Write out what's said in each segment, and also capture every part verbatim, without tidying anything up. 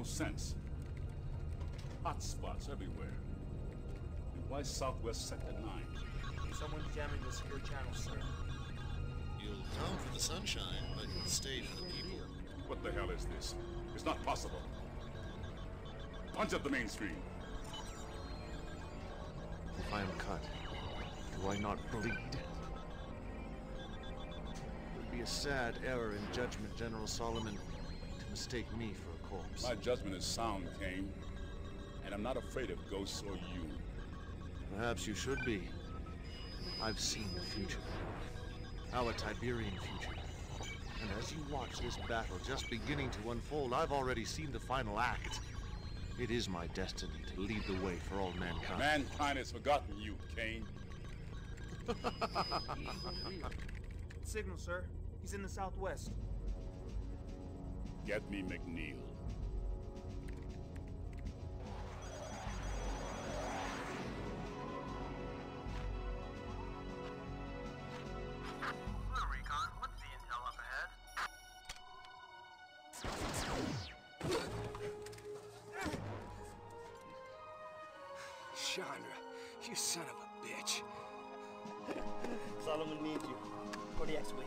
sense. Hot spots everywhere. And why Southwest Sector nine? Someone's jamming the secure channel, sir. You'll come for the sunshine, but you'll stay for the people. What the hell is this? It's not possible. Punch up the mainstream. If I am cut, do I not bleed? It would be a sad error in judgment, General Solomon, to mistake me for a corpse. My judgment is sound, Kane. And I'm not afraid of ghosts or you. Perhaps you should be. I've seen the future. Our Tiberian future. And as you watch this battle just beginning to unfold, I've already seen the final act. It is my destiny to lead the way for all mankind. Mankind has forgotten you, Kane. Signal, sir. He's in the southwest. Get me McNeil. Blue Recon, what's the intel up ahead? Chandra, you son of a bitch. Solomon needs you. Kodiak's waiting.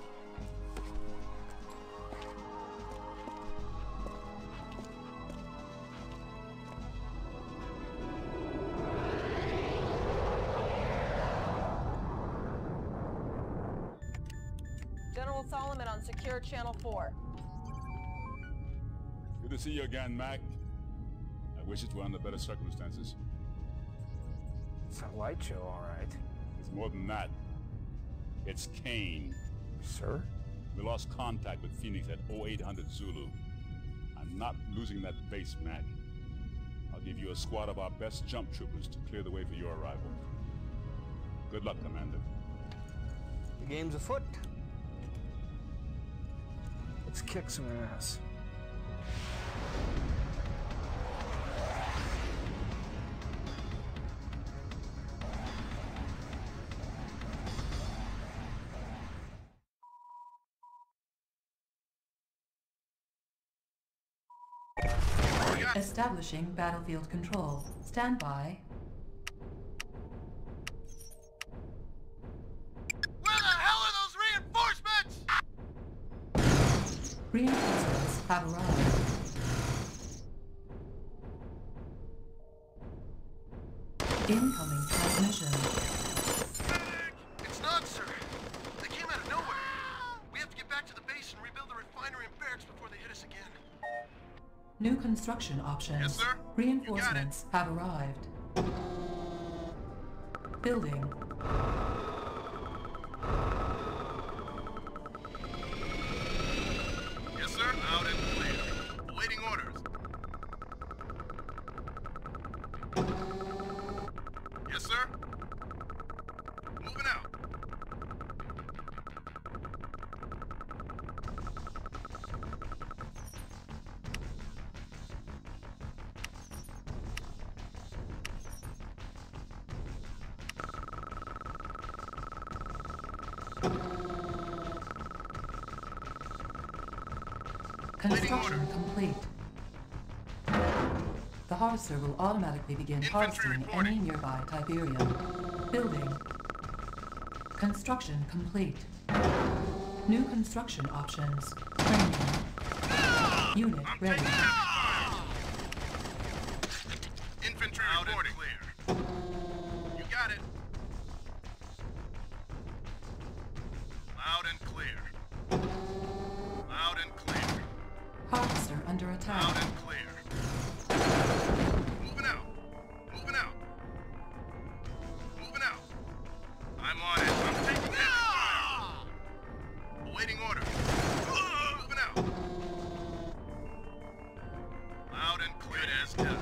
General Solomon on Secure Channel four. Good to see you again, Mac. I wish it were under better circumstances. It's a light show, all right. It's more than that. It's Kane. Sir? We lost contact with Phoenix at oh eight hundred Zulu. I'm not losing that base, Mac. I'll give you a squad of our best jump troopers to clear the way for your arrival. Good luck, Commander. The game's afoot. Let's kick some ass. Establishing battlefield control. Stand by. Where the hell are those reinforcements? Reinforcements have arrived. Incoming transmission. It's not, sir. They came out of nowhere. We have to get back to the base and rebuild the refinery and barracks before they hit us again. New construction options. Yes, sir. Reinforcements have arrived. Building. Yes, sir. Out and clear. Awaiting orders. Yes, sir. Moving out. Construction complete. The harvester will automatically begin Infantry harvesting reporting. any nearby Tiberium. Building. Construction complete. New construction options. Training. Unit I'm ready. taking fire. Infantry out reporting. And clear. You got it. Loud and clear. Loud and clear. Harvester under attack. Loud and clear. Moving out. Moving out. Moving out. I'm on it. I'm taking heavy fire. Awaiting order. Moving out. Loud and clear. Good as done.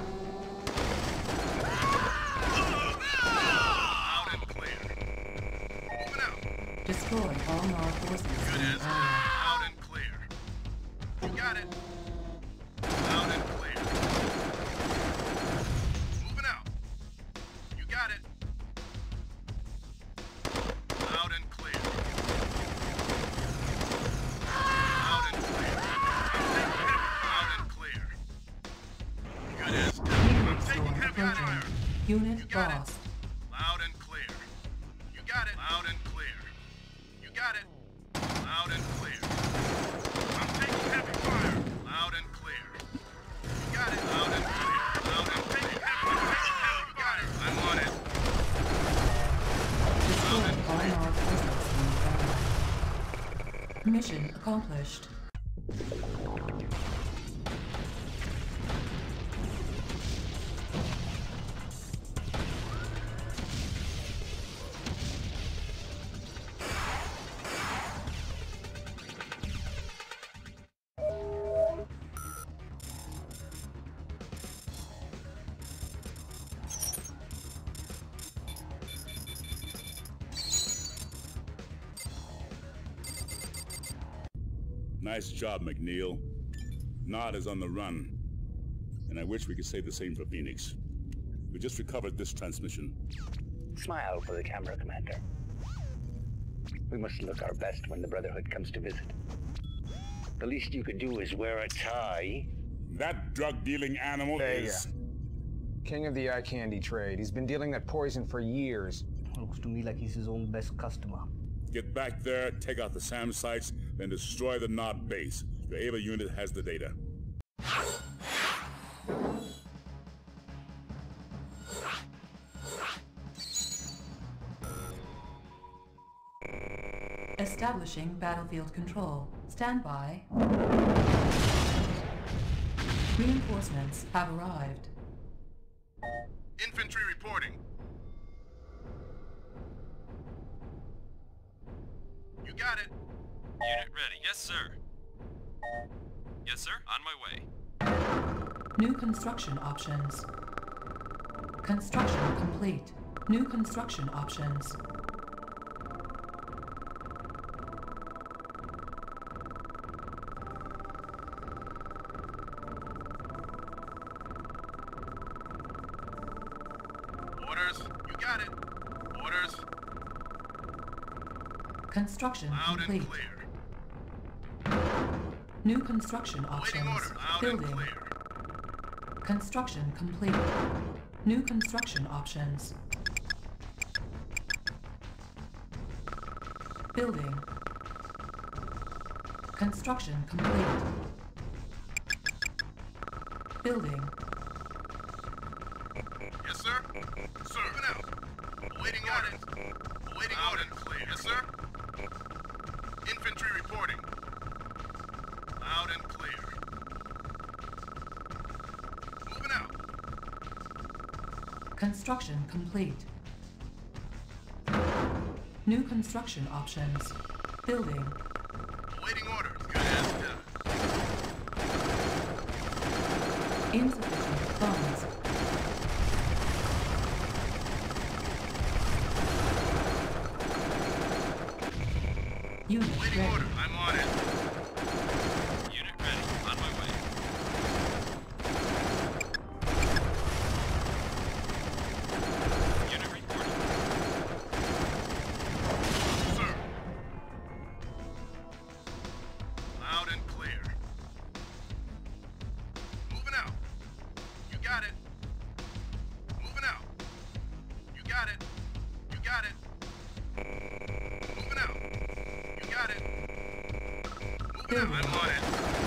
Loud and clear. Moving out. Destroy all Nard forces in Good the as area. loud and clear. You got it. Loud and clear. Moving out. You got it. Loud and clear. Loud and clear. I'm taking it. Loud and clear. got it. lost. Loud and clear. You got it. Loud and clear. You got it. Loud and clear. I'm taking heavy fire. Loud and clear. You got it. Loud and clear. Loud and taking heavy fire. You got it. I'm on it. Destroy all North forces in the area. Mission accomplished. Nice job, McNeil. Nod is on the run, and I wish we could say the same for Phoenix. We just recovered this transmission. Smile for the camera, Commander. We must look our best when the Brotherhood comes to visit. The least you could do is wear a tie. That drug-dealing animal Vega. is... King of the eye candy trade. He's been dealing that poison for years. Looks to me like he's his own best customer. Get back there, take out the SAM sites, then destroy the Nod base. Your Ava unit has the data. Establishing battlefield control. Stand by. Reinforcements have arrived. Infantry reporting. You got it. Unit ready. Yes, sir. Yes, sir. On my way. New construction options. Construction complete. New construction options. Orders. You got it. Orders. Construction Loud complete. and clear. New construction Waiting options. orders. Loud Building. and clear. Construction complete. New construction options. Building. Construction complete. Building. Yes, sir. Sir. Moving out. Awaiting orders. Awaiting orders. Clear. Yes, sir. Infantry reporting. Loud and clear. Moving out. Construction complete. New construction options. Building. Awaiting orders. Good as done. Insufficient funds. Unit Awaiting ready. order. I'm on it. Unit ready. On my way. Unit reporting. Sir. Loud and clear. Moving out. You got it. Moving out. You got it. You got it. Moving out. You got it. Moving out. I'm on it.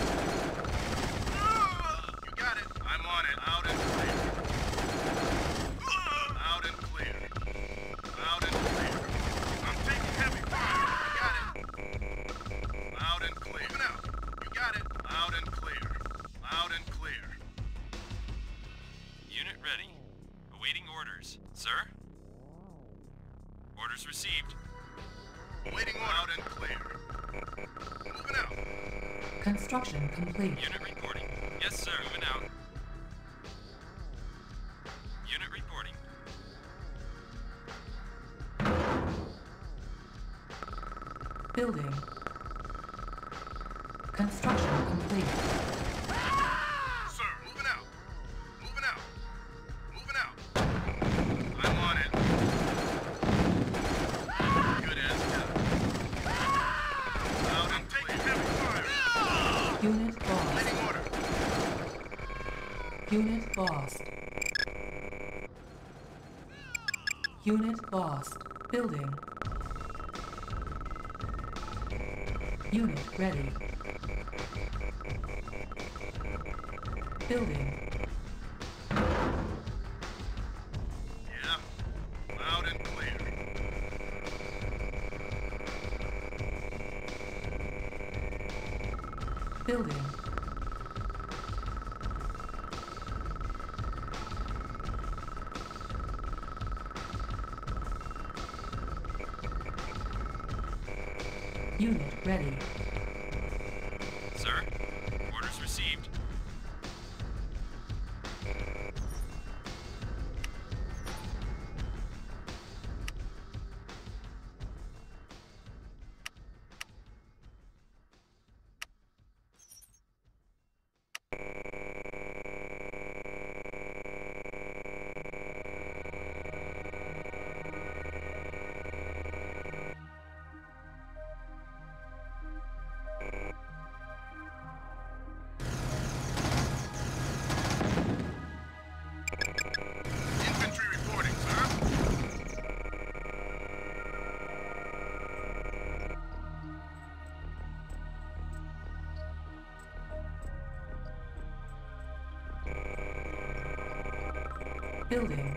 You got it. I'm on it. Loud and clear. Loud and clear. Loud and clear. I'm taking heavy fire. You got it. Loud and clear. Moving out. You got it. Loud and clear. Loud and clear. Unit ready. Awaiting orders. Sir? Orders received. Waiting loud and clear. Moving out. Construction complete. Unit reporting. Yes, sir. Moving out. Unit reporting. Building. Construction complete. Sir, moving out. Moving out. Moving out. I'm on it. Good as done. Loud and taking heavy fire. Unit lost. Waiting order. Unit lost. Building. Unit ready. Building. Yeah. Loud and clear. Building. Unit ready. Sir, orders received. Infantry reporting, sir. Building.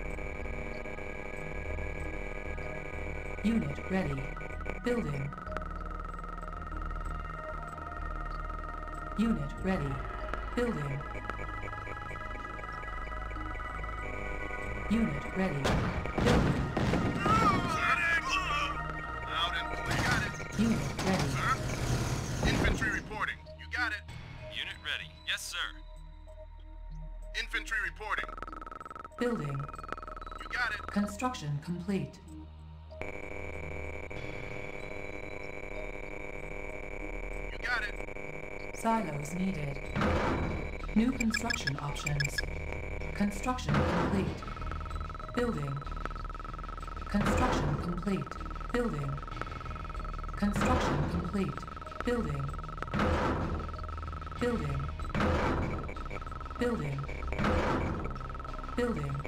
Unit ready. Building. Unit ready. Building. Unit ready. Building. Loud and clear. Got it. Unit ready. Sir? Infantry reporting. You got it. Unit ready. Yes, sir. Infantry reporting. Building. You got it. Construction complete. You got it. Silos needed. New construction options. Construction complete. Building. Construction complete. Building. Construction complete. Building. Building. Building. Building.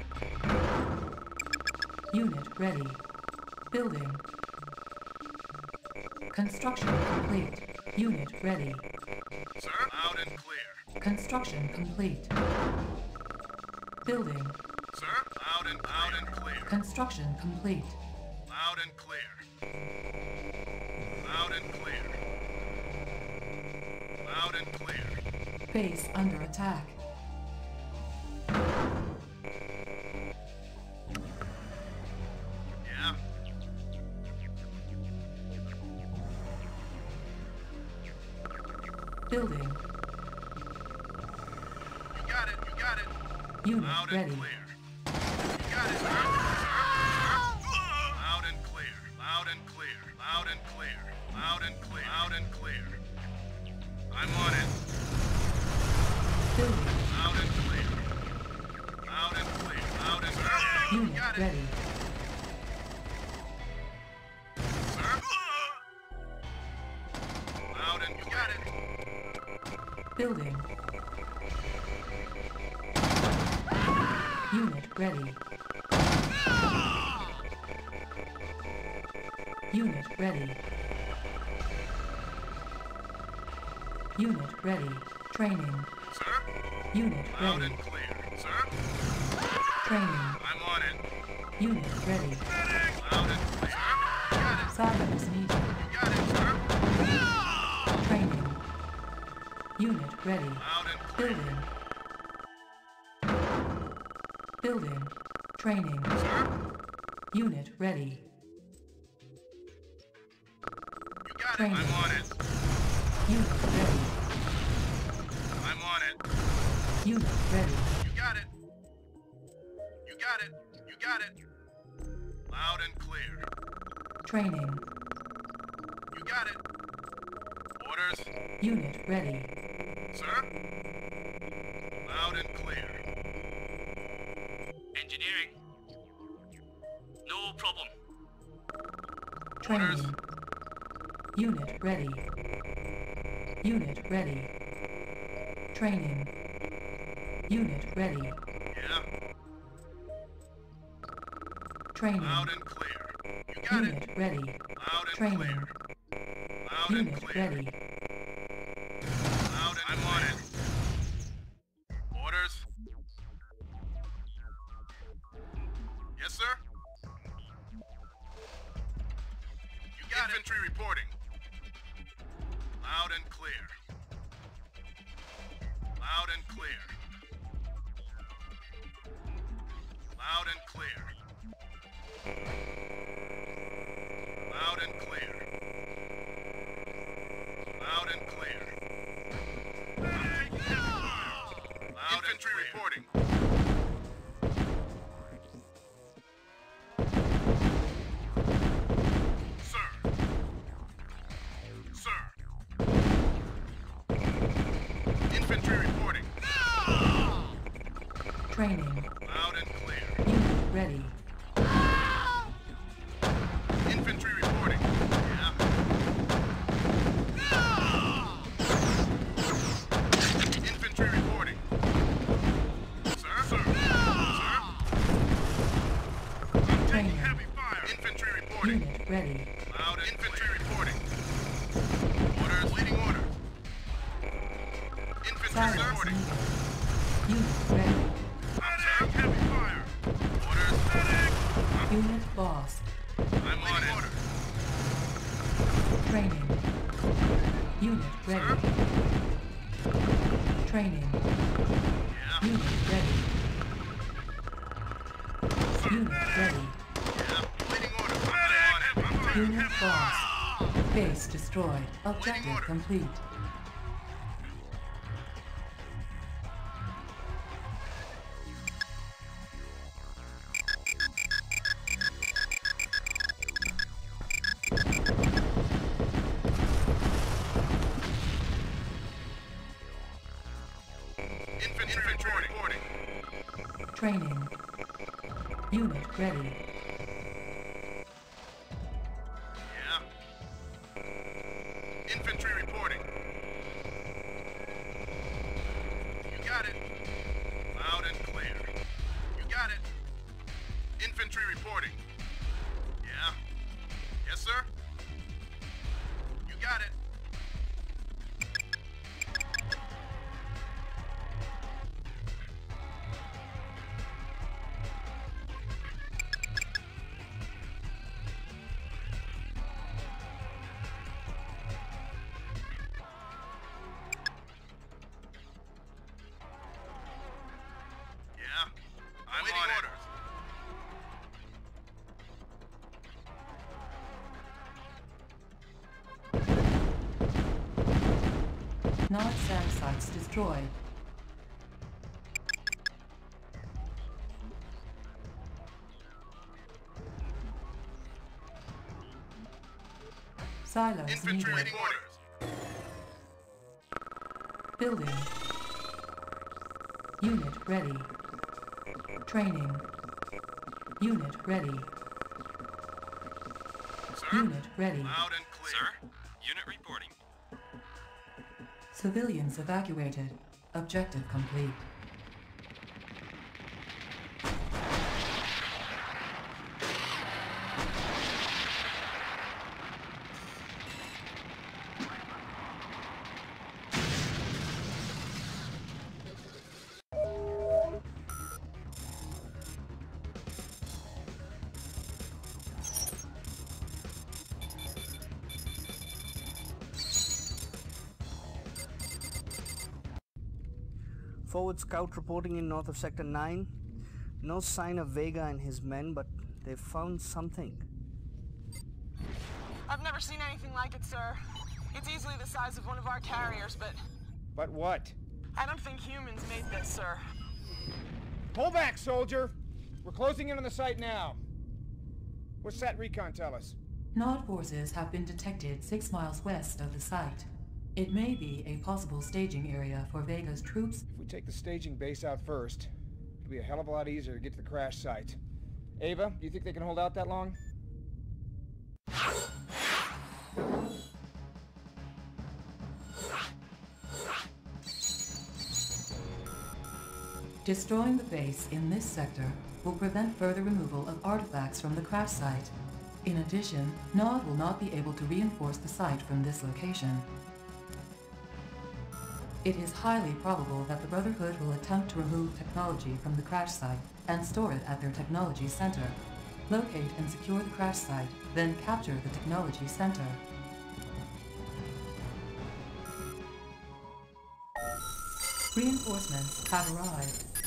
Unit ready. Building. Construction complete. Unit ready. Sir? Loud and clear. Construction complete. Building. Sir? Loud and loud and clear. Construction complete. Loud and clear. Loud and clear. Loud and clear. Base under attack. Yeah. Building. You got it. You got it. Unit Loud ready. and clear. You got it, sir. Sir? Sir? Loud and clear. Loud and clear. Loud and clear. Loud and clear. Loud and clear. I'm on it. Building. Loud and clear. Loud and clear. Loud and clear. Unit Got it. ready. Sir? Loud and you got it. Building. Unit ready. Unit ready. Unit ready. Training. Sir? Unit Loud ready. and clear. Sir? Training. I'm on it. Unit ready. Loud and clear. Sir? Got it. Silos needed. You got it, sir. Training. Unit ready. Loud and clear. Building. Building. Training. Sir? Unit ready. You got Training. it. I'm on it. Unit ready. I'm on it. Unit ready. You got it. You got it. You got it. Loud and clear. Training. You got it. Orders. Unit ready. Sir? Loud and clear. Engineering. No problem. Training. Unit ready. Unit ready. Training. Unit ready. Yeah. Training. Loud and clear. You got Unit it. ready. Loud and Training. clear. Loud and Unit clear. ready. Loud and I'm on it. Orders? Yes, sir? You got Infantry it. Reporting. Loud and clear. Loud and clear. Loud and clear. Loud and clear. Loud and clear. Loud Infantry reporting. Sir. Sir. Infantry reporting. Training. Loud and clear. Unit ready. Infantry reporting. Yeah. Infantry reporting. Sir? Sir? Sir? I'm taking Training. heavy fire. Infantry reporting. Unit ready. Loud and infantry reporting. Orders. Leading orders. Infantry Silence reporting. needed. Unit ready. I'm taking heavy fire. Orders. Medic. Unit boss. I'm on it. Training. Unit ready. Training. Yeah. Unit ready. Sir. Unit ready. Yeah. Leading orders. I'm on it. I'm taking Unit heavy boss. fire. Base destroyed. Objective order. complete. Infantry reporting. Training. Unit ready. Yeah. Infantry reporting. You got it. Loud and clear. You got it. Infantry reporting. Yeah. Yes, sir? You got it. Yeah. I'm waiting on orders. Nod SAM sites destroyed. Silos Infantry needed. waiting orders. Building. Unit ready. Training. Unit ready. Sir? Unit ready. Loud and clear. Sir? Unit reporting. Civilians evacuated. Objective complete. Forward scout reporting in north of Sector nine. No sign of Vega and his men, but they've found something. I've never seen anything like it, sir. It's easily the size of one of our carriers, but... But what? I don't think humans made this, sir. Pull back, soldier! We're closing in on the site now. What's that recon tell us? Nod forces have been detected six miles west of the site. It may be a possible staging area for Vega's troops. If we take the staging base out first, it'll be a hell of a lot easier to get to the crash site. Ava, do you think they can hold out that long? Destroying the base in this sector will prevent further removal of artifacts from the crash site. In addition, Nod will not be able to reinforce the site from this location. It is highly probable that the Brotherhood will attempt to remove technology from the crash site and store it at their technology center. Locate and secure the crash site, then capture the technology center. Reinforcements have arrived.